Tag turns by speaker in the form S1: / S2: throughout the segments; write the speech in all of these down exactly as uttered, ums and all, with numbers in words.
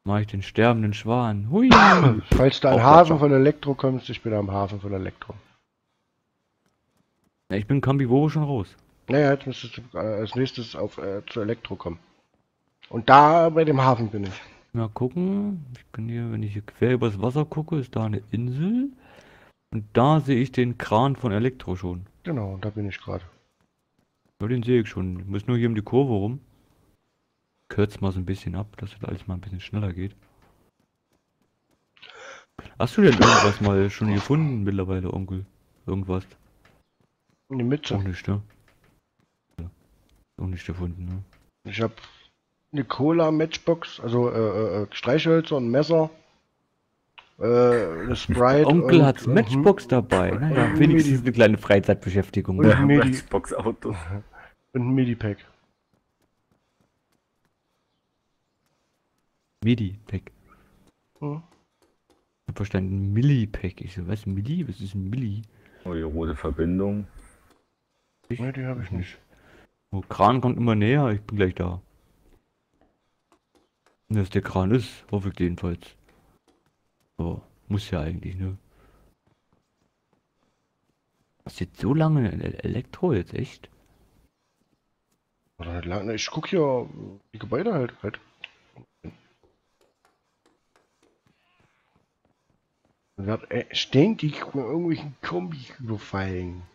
S1: Mach ich den sterbenden Schwan. Hui!
S2: Falls du an den Hafen von Elektro kommst, ich bin am Hafen von Elektro.
S1: Ja, ich bin Kambibobo schon raus.
S2: Naja, jetzt müsstest du äh, als nächstes auf äh, zu Elektro kommen. Und da bei dem Hafen bin ich.
S1: Mal gucken. Ich bin hier, wenn ich hier quer übers Wasser gucke, ist da eine Insel. Und da sehe ich den Kran von Elektro schon.
S2: Genau, da bin ich gerade.
S1: Ja, den sehe ich schon. Ich muss nur hier um die Kurve rum. Kürz mal so ein bisschen ab, dass das alles mal ein bisschen schneller geht. Hast du denn irgendwas mal schon gefunden mittlerweile, Onkel? Irgendwas?
S2: In die Mitte.
S1: Auch nicht, ne? Ja. Auch nicht gefunden, ne?
S2: Ich habe eine Cola-Matchbox, also äh, äh, Streichhölzer und Messer. Äh, eine Sprite.
S1: Der Onkel
S2: und,
S1: hat
S2: äh,
S1: Matchbox dabei. Naja,
S2: und
S1: wenigstens
S2: Medi
S1: eine kleine Freizeitbeschäftigung.
S2: und
S1: Ne?
S2: Medi
S3: Matchbox-Auto.
S2: und ein Medipack.
S1: Midi-Pack.
S2: Hm?
S1: Ich hab verstanden, Milli-Pack. Ich so, was, Milli? Was ist ein Milli?
S3: Oh, die rote Verbindung.
S1: Ich?
S2: Ne, die habe ich nicht.
S1: Oh, Kran kommt immer näher, ich bin gleich da. Und dass der Kran ist, hoffe ich jedenfalls. Aber muss ja eigentlich, ne? Was jetzt so lange in El- Elektro jetzt, echt?
S2: Oder nicht lange. Ich guck hier die Gebäude halt. halt. Und wird äh, ständig von irgendwelchen Kombis überfallen.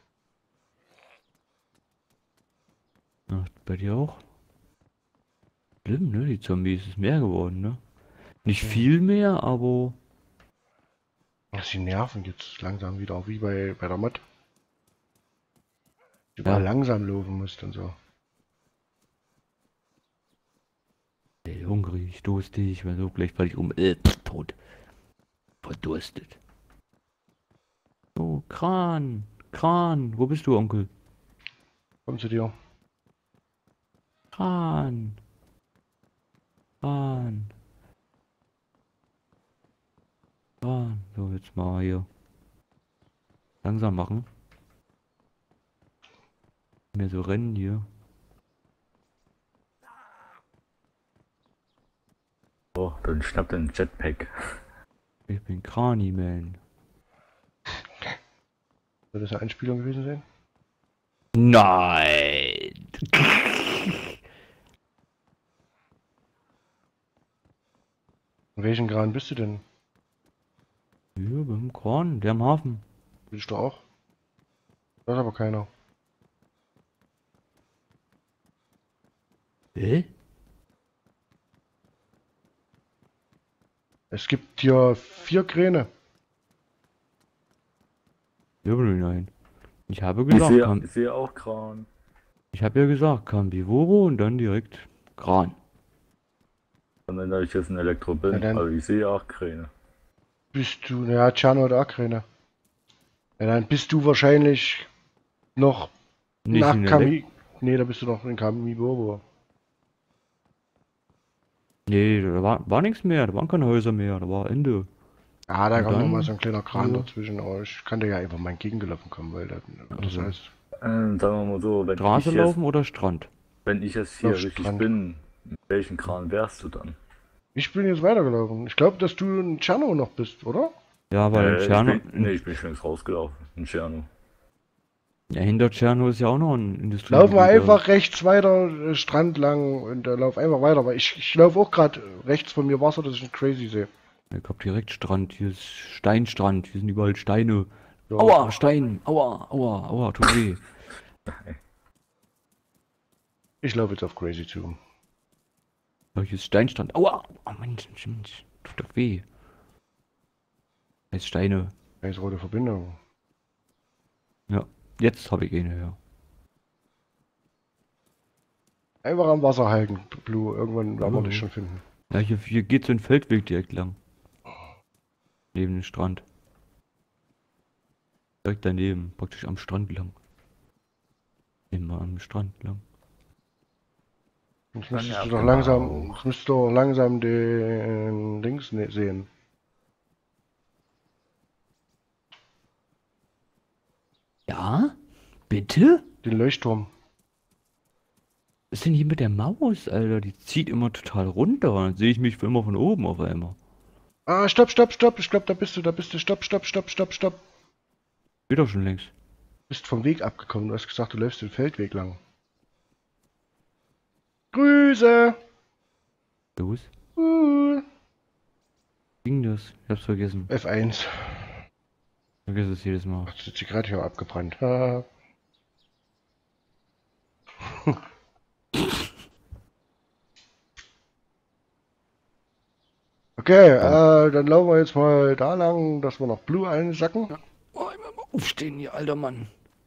S1: Ja, bei dir auch? Schlimm, ne? Die Zombies ist mehr geworden, ne? Nicht
S2: Mhm.
S1: viel mehr, aber
S2: Das die nerven jetzt langsam wieder, wie bei, bei der Mod. Überall
S1: ja,
S2: langsam laufen musst und so.
S1: ey, hungrig, durstig, weil so gleich falle ich um. Äh, tot. Verdurstet. Oh, Kran. Kran. Wo bist du, Onkel?
S2: Komm zu dir.
S1: Kran. Kran. Kran. So, jetzt mal hier. Langsam machen. Mehr so rennen hier.
S3: Oh, dann schnappt er einen Jetpack.
S1: Ich bin Krani-Man.
S2: Soll das eine Einspielung gewesen sein?
S1: Nein.
S2: In welchem Graden bist du denn?
S1: Hier beim Kran, der am Hafen.
S2: Bist du auch? Da ist aber keiner.
S1: Hä?
S2: Es gibt hier vier Kräne.
S1: Wirbel hinein. Ich habe
S3: Ich
S1: gesagt,
S3: sehe,
S1: Kam
S3: ich sehe auch Kran.
S1: ich habe ja gesagt, Kambivoro und dann direkt Kran.
S3: Und dann, da ich jetzt ein Elektro bin,
S2: Ja, dann-
S3: aber ich sehe auch Kräne.
S2: Bist du, naja, Tscherno oder Kräne. Ja, dann bist du wahrscheinlich noch
S1: Nicht
S2: nach
S1: in der
S2: Kami. Nee, da bist du noch in Kamibobo.
S1: Nee, da war, war nichts mehr, da waren keine Häuser mehr, da war Ende.
S2: Ah, da
S1: Und
S2: kommt noch
S1: dann-
S2: mal so ein kleiner Kran
S1: Ja.
S2: dazwischen, aber ich kann dir ja einfach mal entgegengelaufen kommen, weil das, das
S1: Also.
S2: heißt,
S3: Ähm, sagen wir mal so, wenn
S1: Straße
S3: ich, jetzt,
S1: laufen oder Strand?
S3: wenn ich jetzt hier
S2: Auf
S3: richtig
S2: Strand.
S3: bin, mit welchem Kran wärst du dann?
S2: ich bin jetzt weitergelaufen. Ich glaube, dass du in Tscherno noch bist, oder?
S1: Ja, weil
S3: Äh,
S1: in
S3: ich
S1: Tscherno,
S3: bin, nee, ich bin schon längst rausgelaufen. In Tscherno.
S1: ja, hinter Tscherno ist ja auch noch ein Industrie.
S2: Laufen wir einfach rechts weiter, äh, Strand lang und äh, lauf einfach weiter, weil ich, ich laufe auch gerade rechts von mir Wasser, das ich ein Crazy sehe.
S1: Ich hab direkt Strand, hier ist Steinstrand, hier sind überall Steine.
S2: Ja.
S1: Aua, Stein, aua, aua, aua, tut weh.
S2: Ich laufe jetzt auf Crazy zu.
S1: Ja, hier ist Steinstrand, aua, oh Mensch, Mensch, tut doch weh. Jetzt Steine,
S2: Da ist rote Verbindung.
S1: ja, jetzt habe ich eine, ja.
S2: Einfach am Wasser halten, Blue. Irgendwann werden wir
S1: Mhm.
S2: dich schon finden.
S1: Ja, hier, hier geht so ein Feldweg direkt lang. Neben dem Strand. Direkt daneben, praktisch am Strand lang. Immer am Strand lang.
S2: Jetzt
S3: Dann
S2: müsstest
S3: ja,
S2: du doch
S3: genau.
S2: langsam, jetzt müsstest du doch langsam den Links ne sehen.
S1: Ja? Bitte?
S2: Den Leuchtturm.
S1: Was ist denn hier mit der Maus, Alter? Die zieht immer total runter. Dann sehe ich mich immer von oben auf einmal.
S2: Ah, stopp, stopp, stopp. Ich glaube, da bist du, da bist du. Stopp, stopp, stopp, stopp, stopp.
S1: Geht doch schon längst.
S2: Bist vom Weg abgekommen. Du hast gesagt, du läufst den Feldweg lang. Grüße.
S1: Los.
S2: Uh,
S1: Ging das? Ich hab's vergessen.
S2: F eins.
S1: Ich vergesse es jedes Mal.
S2: Hat die Zigarette hier abgebrannt. Ha. Okay, äh, dann laufen wir jetzt mal da lang, dass wir noch Blue einsacken.
S1: Oh, immer mal aufstehen hier, alter Mann.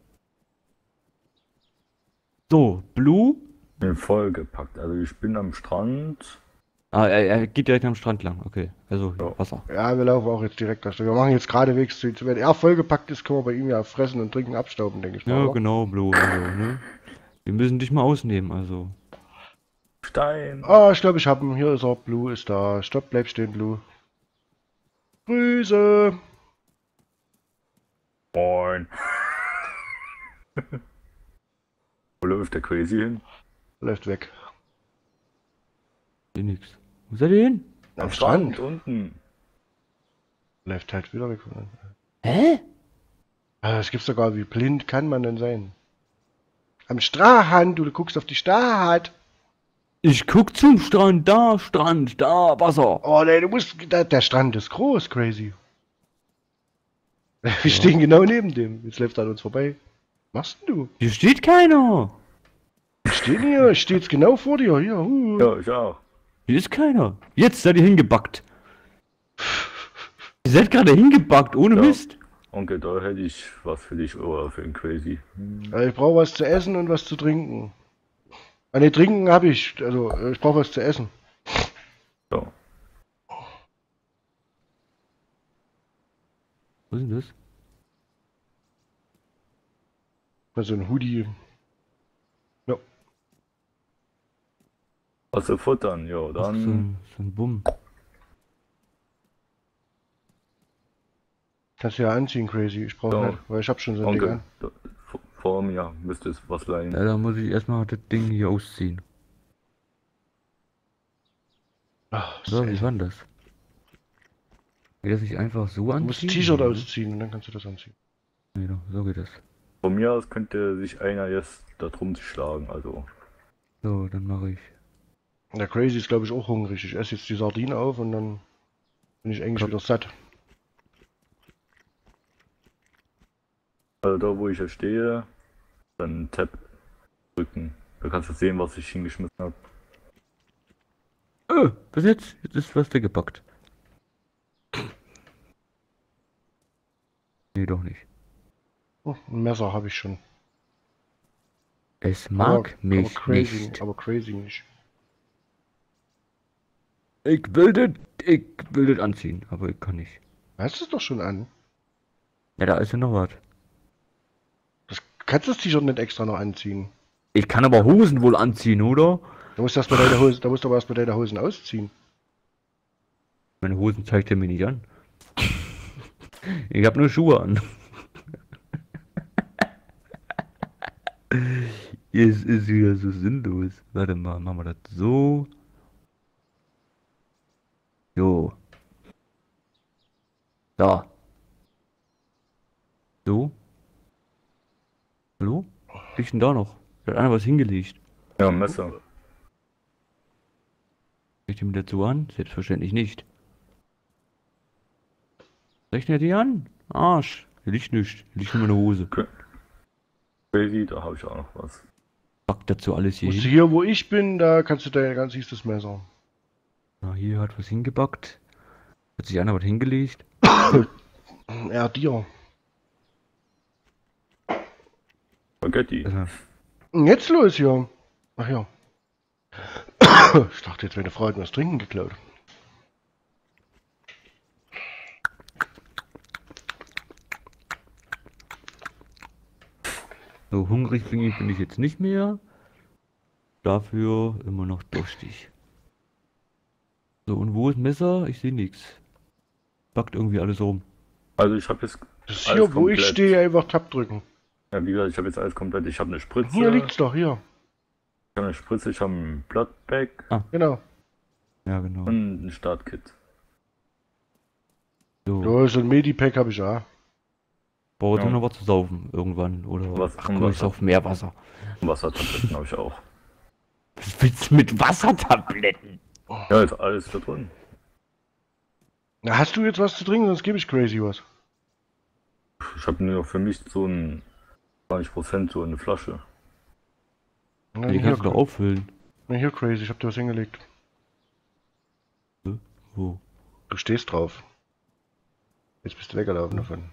S1: So, Blue.
S3: Bin vollgepackt. Also ich bin am Strand.
S1: Ah, er, er geht direkt am Strand lang. Okay, also
S3: Ja.
S1: Wasser.
S2: Ja, wir laufen auch jetzt direkt da. Wir machen jetzt geradewegs zu. Wenn er vollgepackt ist, können wir bei ihm ja fressen und trinken, abstauben, denke ich mal.
S1: Ja,
S2: oder?
S1: genau, Blue. Also, ne? Wir müssen dich mal ausnehmen, also.
S3: Stein.
S2: Ah, ich glaube, ich habe ihn. Hier ist er. Blue ist da. Stopp, bleib stehen, Blue. Grüße.
S3: Moin. Wo läuft der Crazy hin?
S2: Läuft weg.
S1: Seh nix. Wo seid ihr hin?
S2: Am Strand.
S3: unten.
S2: Läuft halt wieder weg.
S1: Hä?
S2: Ah, das gibt's doch gar nicht. Wie blind kann man denn sein? Am Strand. Du guckst auf die Stadt.
S1: Ich guck zum Strand, da Strand, da Wasser.
S2: Oh, nee, du musst. Da, der Strand ist groß, Crazy. Wir stehen genau neben dem. Jetzt läuft er an uns vorbei. Was machst denn du?
S1: Hier steht keiner.
S2: Wir stehen hier. Ich stehe jetzt genau vor dir. Hier. Uh.
S3: Ja, ich auch.
S1: Hier ist keiner. Jetzt seid ihr hingebackt. Ihr seid gerade hingebackt, ohne
S3: Ja.
S1: Mist.
S3: Onkel, da hätte ich was für dich oder für den Crazy.
S2: Äh, Ich brauche was zu essen und was zu trinken. Ah, ne, trinken habe ich. Also, äh, ich brauche was zu essen.
S3: So.
S1: Was ist denn das?
S2: Also ein Hoodie. Ja.
S3: Was zu futtern, ja,
S1: Ach,
S3: dann.
S1: so, ein- so ein Bumm.
S2: Kannst du ja anziehen, Crazy. Ich brauche
S3: Ja.
S2: nicht, weil ich habe schon so ein Ding
S3: Onkel,
S2: an.
S3: da, v- vor mir müsste es was leihen.
S1: Ja, da muss ich erstmal das Ding hier ausziehen.
S2: Ach,
S1: So, wie
S2: Essen.
S1: war denn das? Geht das nicht einfach so
S2: Du
S1: anziehen?
S2: musst das T-Shirt
S1: oder?
S2: ausziehen und dann kannst du das anziehen.
S1: Nee, doch, so geht das.
S3: Von mir aus könnte sich einer jetzt da drum schlagen, also.
S1: So, dann mache ich.
S2: Der Crazy ist, glaube ich, auch hungrig. Ich esse jetzt die Sardine auf und dann bin ich eigentlich
S1: Ja.
S2: wieder satt.
S3: Also da wo ich jetzt stehe, dann Tab drücken. Da kannst du sehen, was ich hingeschmissen habe.
S1: Oh, was jetzt? Jetzt ist was weggepackt. Nee, doch nicht.
S2: Oh, ein Messer habe ich schon.
S1: Es mag
S2: aber,
S1: mich
S2: aber crazy,
S1: nicht.
S2: aber crazy nicht.
S1: Ich will das, ich will das anziehen, aber ich kann nicht.
S2: Hast du es doch schon an?
S1: Ja, da ist ja noch was.
S2: Das kannst du das T-Shirt nicht extra noch anziehen.
S1: Ich kann aber Hosen wohl anziehen, oder?
S2: Da musst du erst mal deine Hose, da musst du aber erst mal deine Hosen ausziehen.
S1: Meine Hosen zeigt er mir nicht an. Ich habe nur Schuhe an. Es ist wieder so sinnlos. Warte mal, machen wir das so. Jo. Da. So. Hallo? Liegt denn da noch? Da hat einer was hingelegt.
S3: Ja, ein Messer.
S1: Rechnet mir dazu an? Selbstverständlich nicht. Rechnet die an? Arsch. Hier liegt nichts. Hier liegt nur meine Hose.
S3: Crazy, da habe ich auch noch was.
S1: Pack dazu alles hier
S2: Musst du
S1: hin.
S2: hier, wo ich bin, da kannst du dein ganz siehst das Messer.
S1: Na, hier hat was hingepackt. Hat sich einer was hingelegt.
S2: Ja, dir.
S3: Spaghetti.
S1: Also,
S2: Und jetzt los hier. Ach ja. Ich dachte jetzt, meine Frau hat mir das Trinken geklaut.
S1: so hungrig bin ich, bin ich jetzt nicht mehr. Dafür immer noch durstig. So, und wo ist Messer? Ich sehe nichts. Packt irgendwie alles rum.
S3: Also ich habe jetzt.
S2: Das ist
S3: alles
S2: hier, wo ich
S3: komplett.
S2: stehe, einfach Tab drücken.
S3: Ja, wie gesagt, ich habe jetzt alles komplett. Ich habe eine Spritze.
S2: Hier liegt's doch, hier.
S3: habe eine Spritze, ich habe ein Bloodbag
S2: Genau.
S1: Ja, genau.
S3: und ein Startkit.
S1: So,
S2: So, so ein Medipack habe ich auch.
S1: braucht
S3: Ja.
S1: noch was zu saufen irgendwann. Oder.
S3: Was-
S1: Ach
S3: und
S1: komm, ich
S3: Wasser.
S1: sauf mehr Wasser.
S3: Und Wassertabletten habe ich auch.
S1: Was willst du mit Wassertabletten?
S3: Ja, ist alles da drin.
S2: Na, hast du jetzt was zu trinken, sonst gebe ich Crazy was.
S3: Ich habe nur für mich so ein zwanzig Prozent so eine Flasche.
S2: Na,
S1: Die
S2: hier,
S1: kannst du doch auffüllen.
S2: na, hier Crazy, ich habe dir was hingelegt.
S1: Wo?
S2: Du stehst drauf. Jetzt bist du weggelaufen davon.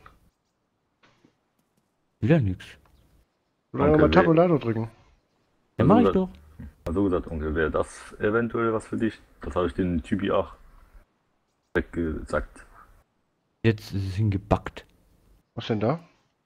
S1: Wieder nix.
S2: Oder
S3: Danke,
S2: mal
S3: weh.
S2: Tabulator drücken.
S1: Ja,
S3: Also
S1: mach ich
S3: das-
S1: doch.
S3: Also gesagt, Onkel, wäre das eventuell was für dich? Das habe ich den Typi auch weggesackt.
S1: Jetzt ist es hingebackt.
S2: Was denn da?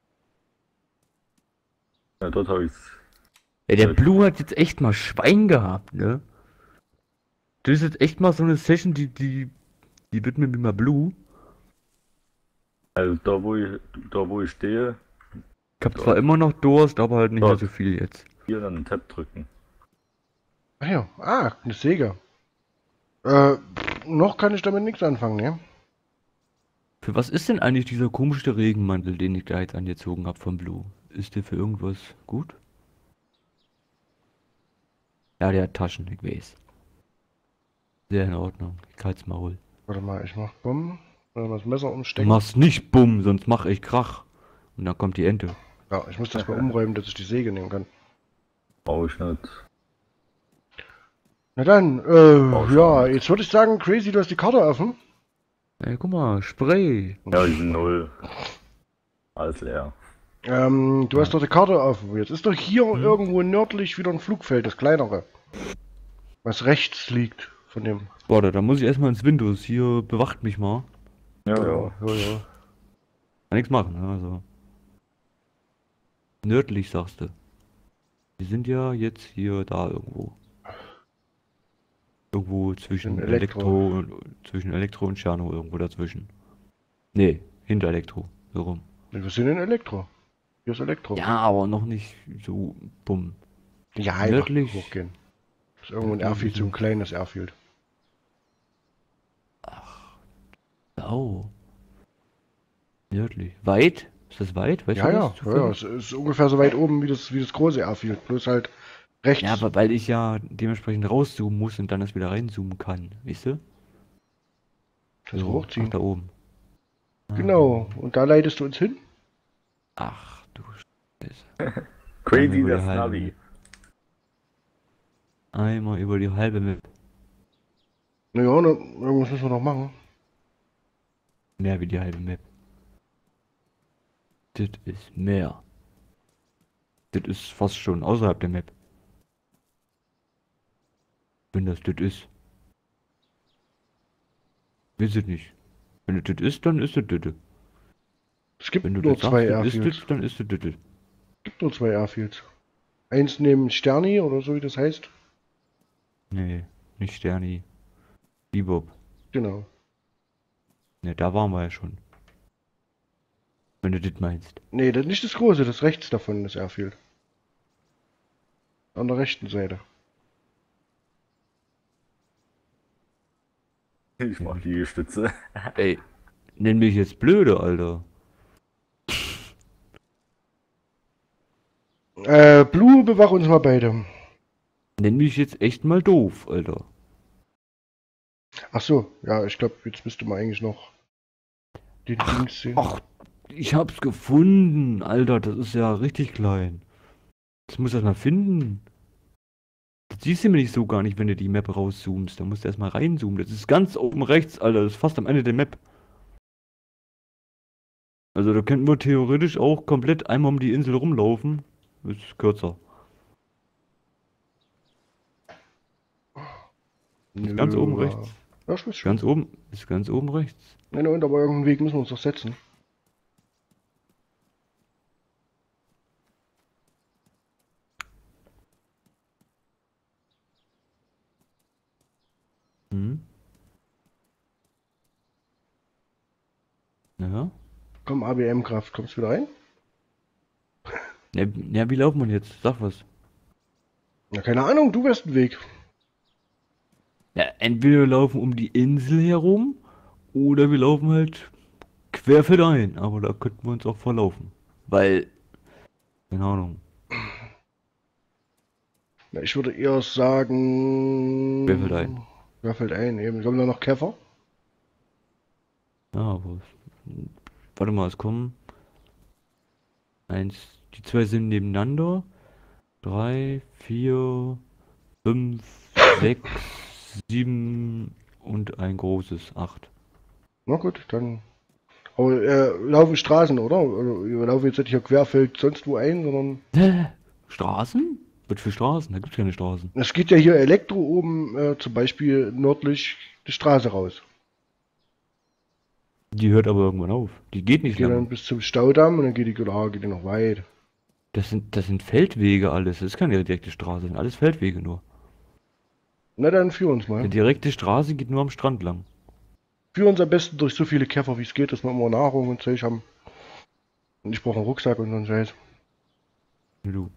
S3: Ja, dort habe ich
S1: Ja, der
S3: Ja.
S1: Blue hat jetzt echt mal Schwein gehabt, ne? Das ist jetzt echt mal so eine Session, die, die, die wird mir mal Blue.
S3: also da wo ich da wo ich stehe,
S1: Ich hab zwar immer noch Durst, aber halt nicht mehr
S3: Dort.
S1: so viel jetzt.
S3: hier dann einen Tab drücken.
S2: Ach ja, ah, eine Säge. Äh, pff, noch kann ich damit nichts anfangen, ne?
S1: Für was ist denn eigentlich dieser komische Regenmantel, den ich da jetzt angezogen habe von Blue? Ist der für irgendwas gut? Ja, der hat Taschen, ich weiß. Sehr in Ordnung. Ich halt's Maul.
S2: Warte mal, ich mach Bumm. Oder mal das Messer
S1: Du
S2: umstecken.
S1: machst nicht Bumm, sonst mach ich Krach. Und dann kommt die Ente.
S2: Ja, ich muss das mal umräumen, dass ich die Säge nehmen kann.
S3: Brauche ich nicht.
S2: Na dann, äh,
S3: Oh,
S2: ja,
S3: schade.
S2: jetzt würde ich sagen, Crazy, du hast die Karte offen.
S1: Ey, guck mal, Spray.
S3: Ja, ich bin null. Alles leer.
S2: Ähm, du hast doch die Karte offen. Jetzt ist doch hier
S1: Hm.
S2: irgendwo nördlich wieder ein Flugfeld, das kleinere. Was rechts liegt von dem.
S1: Warte, da muss ich erstmal ins Windows. Hier bewacht mich mal.
S3: Ja,
S2: Ja,
S3: ja.
S2: ja, ja.
S1: Kann nichts machen, ne? Also. Nördlich sagst du. Wir sind ja jetzt hier da irgendwo. Irgendwo zwischen
S2: In
S1: Elektro.
S2: Elektro.
S1: und zwischen Elektro und Tscherno, irgendwo dazwischen. Nee, hinter Elektro. So rum.
S2: Wir sind in Elektro. Hier ist Elektro.
S1: Ja, aber noch nicht so bumm.
S2: Ja, einfach
S1: Nördlich.
S2: hochgehen. Das ist irgendwo ein
S1: Ja,
S2: Airfield, so ein
S1: so.
S2: kleines Airfield.
S1: Oh. Nördlich. Weit? Ist das weit? Weißt
S2: Ja,
S1: du
S2: ja,
S1: das?
S2: ja,
S1: zufällig?
S2: ja, es ist ungefähr so weit oben wie das, wie das große Airfield. Bloß halt rechts.
S1: Ja, aber weil ich ja dementsprechend rauszoomen muss und dann das wieder reinzoomen kann, weißt du?
S2: das
S1: So,
S2: hochziehen.
S1: ach, da oben. Ah.
S2: Genau. Und da leitest du uns hin?
S1: Ach du Scheiße.
S3: Crazy
S1: über die
S3: das
S1: halbe
S3: Navi.
S1: Map. Einmal über die halbe Map.
S2: Naja, ne, irgendwas müssen wir noch machen.
S1: Mehr wie die halbe Map. Das ist mehr. Das ist fast schon außerhalb der Map. Wenn das das ist. Wisst ihr nicht. Wenn das das ist, dann ist das das.
S2: Es gibt
S1: Wenn du
S2: nur
S1: das
S2: zwei
S1: sagst, das ist
S2: Airfields.
S1: das, dann ist das das.
S2: Es gibt nur zwei Airfields. Eins neben Sterni oder so wie das heißt.
S1: Nee, nicht Sterni. Bebop.
S2: Genau.
S1: Ne, da waren wir ja schon. Wenn du das meinst.
S2: Nee, das nicht das große, das rechts davon, das Airfield. An der rechten Seite.
S3: Ich mach die Stütze.
S1: Ey, nenn mich jetzt blöde, Alter.
S2: Äh, Blue, bewach uns mal beide.
S1: Nenn mich jetzt echt mal doof, Alter.
S2: Ach so, ja, ich glaube, jetzt müsste man eigentlich noch den Dings sehen.
S1: Ach, ich hab's gefunden, Alter, das ist ja richtig klein. Das muss erst mal finden. Das siehst du nämlich so gar nicht, wenn du die Map rauszoomst. Da musst du erstmal reinzoomen. Das ist ganz oben rechts, Alter. Das ist fast am Ende der Map. Also da könnten wir theoretisch auch komplett einmal um die Insel rumlaufen. Ist kürzer. Ist ganz oben
S2: Nö,
S1: rechts.
S2: Ja, ich weiß schon.
S1: Ganz oben. Ist ganz oben rechts.
S2: Nein, und aber irgendeinen Weg müssen wir uns doch setzen.
S1: Hm. Ja.
S2: Komm, A B M-Kraft, kommst du wieder rein?
S1: Ja, ja, wie laufen wir jetzt? Sag was.
S2: Ja, keine Ahnung, du wärst ein Weg.
S1: Ja, entweder wir laufen um die Insel herum oder wir laufen halt querfeldein. Aber da könnten wir uns auch verlaufen. Weil, keine Ahnung,
S2: Ja, ich würde eher
S1: querfeldein.
S2: sagen. Wer fällt ein? Eben, kommen da noch Käfer?
S1: Ja, aber. Warte mal, es kommen. Eins, die zwei sind nebeneinander. Drei, vier, fünf, sechs, sieben und ein großes. Acht.
S2: Na gut, dann. Aber äh, laufen Straßen, oder? Oder wir laufen jetzt nicht hier querfeld sonst wo ein, sondern.
S1: Hä? Straßen? Was für Straßen? Da gibt's keine Straßen.
S2: Es geht ja hier Elektro oben, äh, zum Beispiel nördlich die Straße raus.
S1: Die hört aber irgendwann auf. Die geht nicht
S2: Geht dann
S1: lange.
S2: bis zum Staudamm und dann geht die, ah, geht die noch weit.
S1: Das sind, das sind Feldwege alles. Das ist keine direkte Straße. Das sind alles Feldwege nur.
S2: Na dann führ uns
S1: Eine
S2: mal.
S1: direkte Straße geht nur am Strand lang.
S2: Führ uns am besten durch so viele Käfer wie es geht, dass wir immer Nahrung und Zeug haben. Und ich brauche einen Rucksack und so einen Scheiß.
S1: Wie du.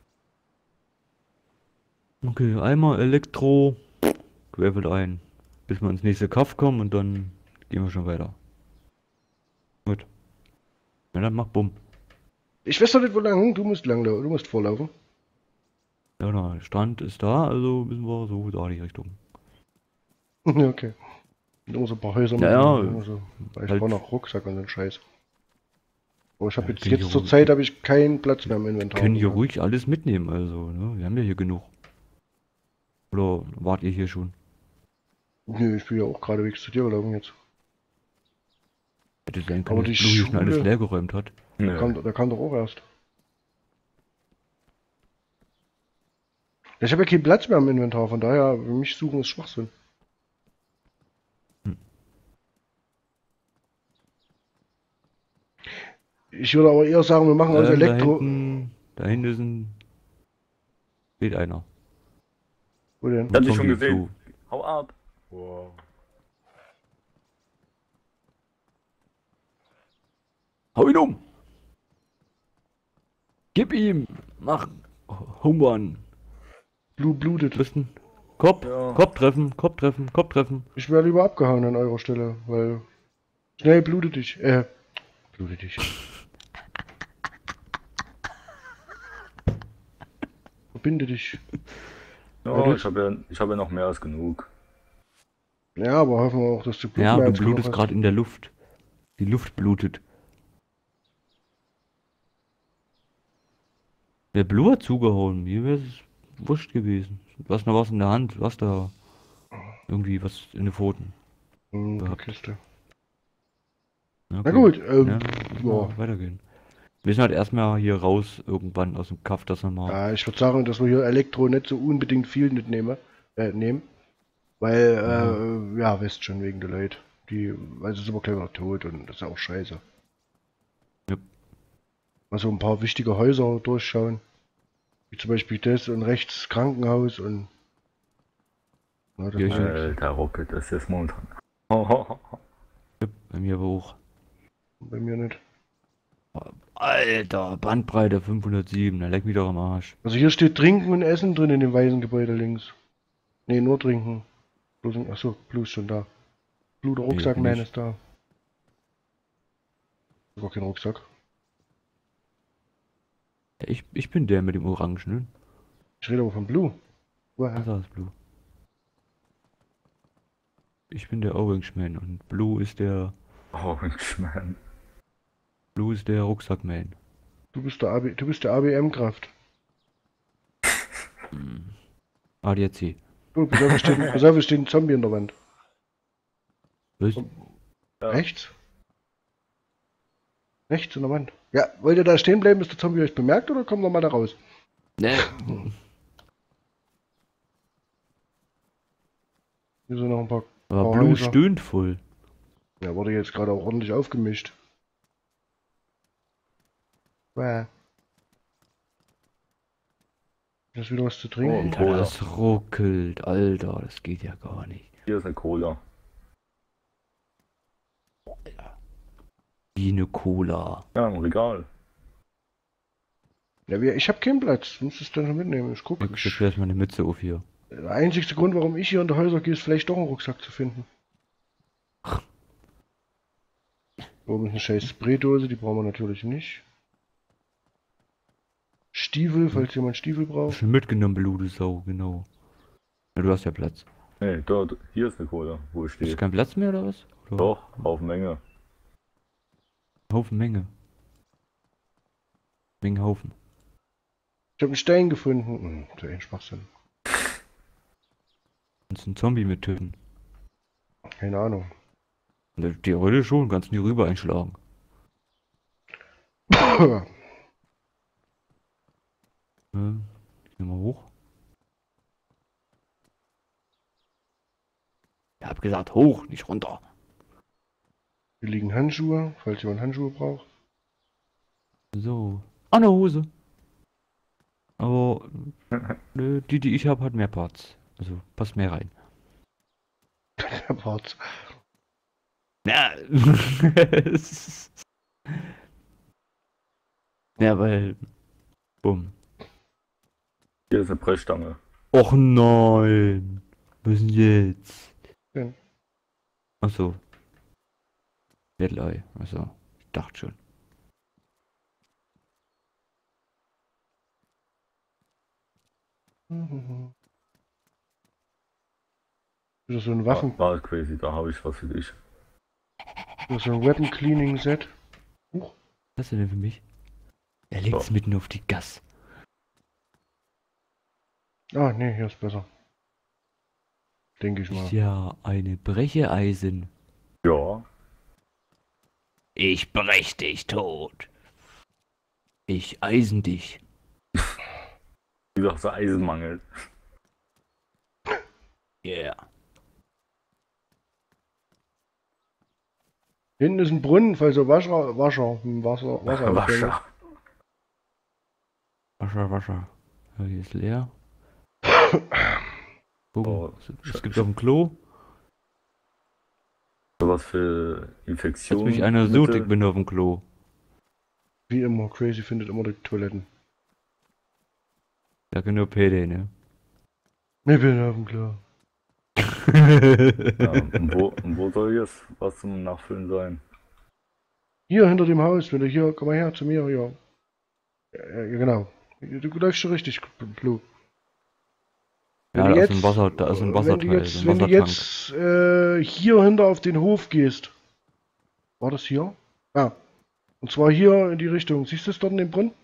S1: Okay, einmal Elektro. Querfeld ein. Bis wir ins nächste Kaff kommen und dann gehen wir schon weiter. Gut. Ja, dann mach Bumm.
S2: Ich weiß doch nicht, wo lang. Du musst lang, du musst vorlaufen.
S1: Ja, der Strand ist da, also müssen wir so da die Richtung.
S2: Ja, okay. Und immer so ein paar Häuser
S1: Ja, ja.
S2: immer so. Weil ich
S1: Halt-
S2: brauche noch Rucksack und so einen Scheiß. Aber ich habe
S1: Ja,
S2: jetzt,
S1: können
S2: jetzt
S1: hier
S2: zur
S1: ruhig-
S2: Zeit habe ich keinen Platz mehr im
S1: Wir
S2: Inventar.
S1: können hier ruhig alles mitnehmen, also, ne? Wir haben ja hier genug. Oder wart ihr hier schon?
S2: Nö, ich bin ja auch gerade wegs zu dir gelaufen jetzt.
S1: Hätte sein können,
S2: Aber
S1: dass
S2: die
S1: Blue hier schon alles
S2: Schule-
S1: leer geräumt hat.
S2: Da
S3: Nö.
S2: kam, da kam doch auch erst. Ja, ich habe ja keinen Platz mehr im Inventar, von daher, für mich suchen ist Schwachsinn.
S1: Hm.
S2: Ich würde aber eher sagen, wir machen aus
S1: Ähm, da
S2: Elektro.
S1: hinten, da hinten ist ein... Steht einer.
S2: Wo denn?
S3: Ich hab dich schon
S1: Zombie
S3: gesehen. Hau ab. Wow.
S1: Hau ihn um! Gib ihm! Mach Home Run!
S2: Blue blutet.
S1: Listen. Kopf,
S3: Ja.
S1: Kopf treffen, Kopf treffen, Kopf treffen.
S2: Ich wäre lieber abgehauen an eurer Stelle, weil. Schnell blute dich. Äh. Blute dich. Verbinde dich.
S3: Ja,
S2: Ja,
S3: ich habe ja, ich hab ja noch mehr als genug.
S2: Ja, aber hoffen wir auch, dass du Blut
S1: Ja,
S2: mehr
S1: du
S2: als genug
S1: blutest
S2: hast.
S1: gerade in der Luft. Die Luft blutet. Der Blue hat zugehauen. Mir wäre es wurscht gewesen. Du hast noch was in der Hand. Du hast da irgendwie was in den Pfoten.
S2: Hm, die
S1: gehabt.
S2: Kiste.
S1: Ja,
S2: Na
S1: okay.
S2: gut, ähm,
S1: Ja,
S2: ja.
S1: ja. Weitergehen. Wir müssen halt erstmal hier raus irgendwann aus dem Kaff, dass wir mal.
S2: Ja, ich würde sagen, dass wir hier Elektro nicht so unbedingt viel mitnehmen, äh, nehmen. Weil, äh, ja, wisst schon, wegen der Leute. Die, weil sie sind immer gleich wieder tot und das ist ja auch scheiße.
S1: Yep.
S2: Also ein paar wichtige Häuser durchschauen. Wie zum Beispiel das und rechts Krankenhaus und. Ja, das
S1: Kirche.
S2: war-
S3: Äh, der Rocket, das ist momentan. Oh,
S1: Yep, bei mir aber auch.
S2: bei mir nicht.
S1: Alter, Bandbreite fünfhundertsieben. Da leck mich doch am Arsch.
S2: Also hier steht Trinken und Essen drin in dem weißen Gebäude links. Ne, nur Trinken. Bloß, achso, Blue ist schon da. Blue, der
S1: Nee,
S2: Rucksackman
S1: bin ich.
S2: ist da. Gar kein Rucksack.
S1: Ja, Ich, ich bin der mit dem Orangenen.
S2: Ich rede aber von Blue. Woher?
S1: Was ist Blue? Ich bin der Orange Man und Blue ist der.
S3: Orange Man.
S1: Blue ist der Rucksackman.
S2: Du bist der A B, du bist der A B M-Kraft.
S1: A D A C.
S2: Oh, pass auf, es steht, pass auf, es steht ein Zombie in der Wand.
S1: Was?
S3: Ja.
S2: Rechts? Rechts in der Wand. Ja, wollt ihr da stehen bleiben, bis der Zombie euch bemerkt oder kommt noch mal da raus?
S1: Ne.
S2: Hier sind noch ein paar.
S1: Aber
S2: paar
S1: Blue
S2: Häuser.
S1: stöhnt voll.
S2: Ja, wurde jetzt gerade auch ordentlich aufgemischt. Bäh. Hier ist wieder was zu trinken.
S3: Oh,
S1: Alter,
S3: Cola.
S1: das ruckelt. Alter, das geht ja gar nicht.
S3: Hier ist eine Cola.
S1: Wie eine Cola.
S3: Ja, im Regal.
S2: Ja, wir, ich habe keinen Platz. Du musst es dann schon mitnehmen. Ich gucke.
S1: Ich setze erstmal eine Mütze auf hier.
S2: Der einzigste Grund, warum ich hier in der Häuser gehe, ist vielleicht doch einen Rucksack zu finden. Oben ist eine scheiß Spraydose, die brauchen wir natürlich nicht. Stiefel, falls jemand Stiefel braucht.
S1: Schon mitgenommen, blöde Sau, genau. Ja, du hast ja Platz.
S3: Nee, dort, hier ist eine Kohle, wo ich
S1: Ist
S3: stehe.
S1: kein Platz mehr oder was? Oder?
S3: Doch, auf Menge.
S1: Haufen Menge. Wegen Haufen.
S2: Ich habe einen Stein gefunden. Hm, das ist ein Schwachsinn.
S1: Kannst einen Zombie mit töten.
S2: Keine Ahnung.
S1: Die Rolle schon, kannst du die rüber einschlagen.
S2: Ja,
S1: Ja, geh mal hoch. Ich hab gesagt hoch, nicht runter.
S2: hier liegen Handschuhe, falls jemand Handschuhe braucht.
S1: So. Ah, eine Hose. Aber nö, die, die ich habe, hat mehr Parts. Also passt mehr rein.
S2: Der Part.
S1: Ja. Ja, weil. Bumm.
S3: Hier ist eine Brechstange.
S1: Och nein. Was ist denn jetzt?
S2: Ja.
S1: Achso. Deadeye. Also, ich dachte schon.
S2: Mhm. Wieder so ein
S3: War,
S2: Waffen,
S3: war crazy, da habe ich was für dich.
S2: wieder so ein Weapon Cleaning Set. Huch.
S1: Was ist denn für mich? Er legt's
S3: So.
S1: mitten auf die Gas.
S2: Ah, nee, hier ist besser. Denke ich mal.
S1: Ist ja eine Brecheisen.
S3: Ja,
S1: Ich brech dich tot. Ich eisen dich.
S3: wie gesagt, so Eisenmangel.
S1: Yeah.
S2: Hinten ist ein Brunnen, falls ihr Wasser, Wasser, hm, Wasser, Wasser aufhängt.
S3: Wascher.
S1: Wascher, Wascher. Ja, hier ist leer. Oh,
S3: Oh,
S1: es, es gibt auch ein Klo.
S3: Sowas für
S1: Jetzt
S3: Infektionen.
S1: bin ich einer so dick bin auf dem Klo.
S2: Wie immer, Crazy findet immer die Toiletten.
S1: Da kann nur P D, ne?
S2: Ich bin auf dem Klo.
S3: Ja, und, wo, und wo soll jetzt was zum Nachfüllen sein?
S2: Hier hinter dem Haus, wenn du hier, komm mal her zu mir, hier. Ja, ja, genau. Du läufst schon richtig, Blue. Wenn
S1: Ja,
S2: du
S1: da ist
S2: jetzt-
S1: ein Wasser, da ist ein
S2: Wenn
S1: Wasserteil,
S2: du jetzt,
S1: ein
S2: wenn du
S1: Wassertank.
S2: jetzt äh, hier hinter auf den Hof gehst. War das hier? Ja. Und zwar hier in die Richtung. Siehst du es dort in dem Brunnen?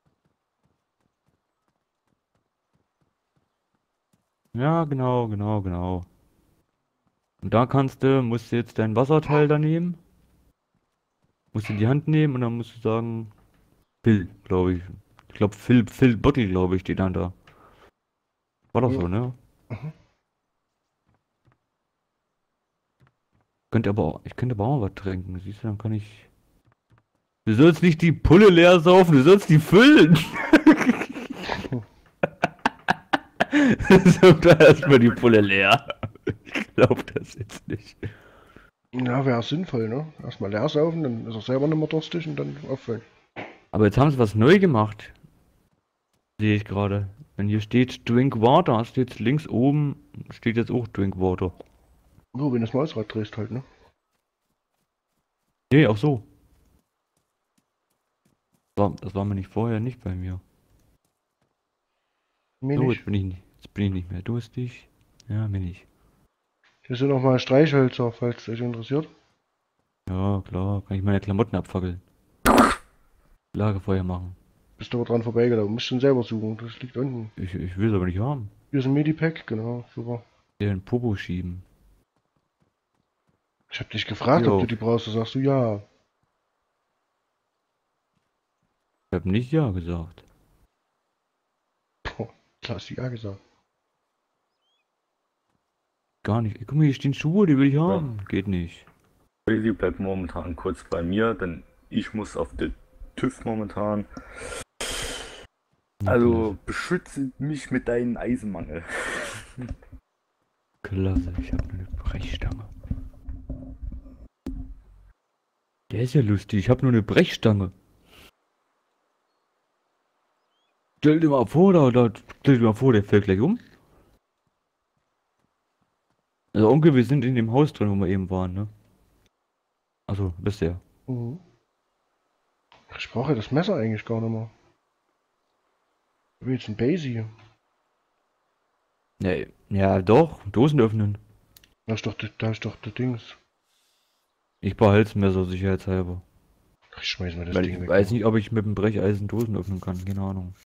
S1: Ja, genau, genau, genau. Und da kannst du, musst du jetzt dein Wasserteil da nehmen. Musst du in die Hand nehmen und dann musst du sagen, Phil, glaube ich. Ich glaube, Phil, Phil Bottle, glaube ich, steht dann da. War doch so, ne?
S2: Mhm.
S1: Könnte aber auch, ich könnte aber auch was trinken, siehst du, dann kann ich. Du sollst nicht die Pulle leer saufen, du sollst die füllen. Sauf da erstmal die Pulle leer. Ich glaube das jetzt nicht.
S2: Ja, wäre sinnvoll, ne? Erstmal leer saufen, dann ist er selber nicht mehr durstig und dann auffüllen.
S1: Aber jetzt haben sie was neu gemacht. Sehe ich gerade. Wenn hier steht Drink Water, steht jetzt links oben, steht jetzt auch Drink Water.
S2: So, wenn du das Mausrad drehst halt, ne?
S1: Nee, auch so. War, das war mir nicht vorher nicht bei mir.
S2: Mir
S1: So,
S2: nicht.
S1: jetzt bin ich nicht, jetzt bin ich nicht mehr durstig. Ja, mir nicht.
S2: Hier sind noch mal Streichhölzer, falls es euch interessiert.
S1: Ja, klar, kann ich meine Klamotten abfackeln. Lagerfeuer machen.
S2: Bist aber dran vorbeigelaufen. Musst schon selber suchen. Das liegt unten.
S1: Ich, ich will es aber nicht haben.
S2: Hier ist ein Medipack, genau, super.
S1: Den Popo schieben.
S2: Ich hab dich gefragt,
S1: Jo.
S2: ob du die brauchst. Da sagst du ja.
S1: Ich hab nicht ja gesagt.
S2: Klar hast du ja gesagt.
S1: Gar nicht. Guck mal, hier stehen Schuhe, die will ich haben. Geht nicht.
S3: Crazy bleibt momentan kurz bei mir, denn ich muss auf den TÜV momentan. Also beschütze mich mit deinem Eisenmangel.
S1: Klasse, ich habe eine Brechstange. Der ist ja lustig, ich habe nur eine Brechstange. Stell dir mal vor, da, da, stell dir mal vor, der fällt gleich um. Also Onkel, wir sind in dem Haus drin, wo wir eben waren, ne? Also, wisst ihr.
S2: Mhm. Ich brauche das Messer eigentlich gar nicht mehr. Ich will jetzt ein Basie.
S1: Ja, ja, doch, Dosen öffnen.
S2: Da ist doch, das- da ist doch der Dings.
S1: Ich behalte das Messer sicherheitshalber.
S2: Ich schmeiß mal das
S1: Weil
S2: Ding
S1: ich
S2: weg.
S1: weiß nicht, ob ich mit dem Brecheisen Dosen öffnen kann, keine Ahnung.